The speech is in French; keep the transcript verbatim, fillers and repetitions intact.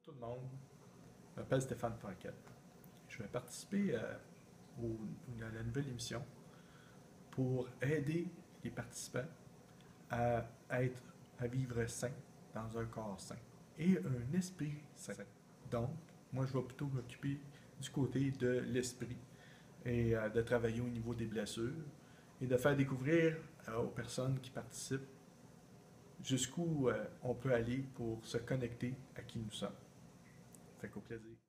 Tout le monde, je m'appelle Stéphane Paquette. Je vais participer euh, au- à la nouvelle émission pour aider les participants à être, à vivre sain dans un corps sain et un esprit sain. Donc, moi, je vais plutôt m'occuper du côté de l'esprit et euh, de travailler au niveau des blessures et de faire découvrir euh, aux personnes qui participent jusqu'où euh, on peut aller pour se connecter à qui nous sommes. Fait qu'au plaisir.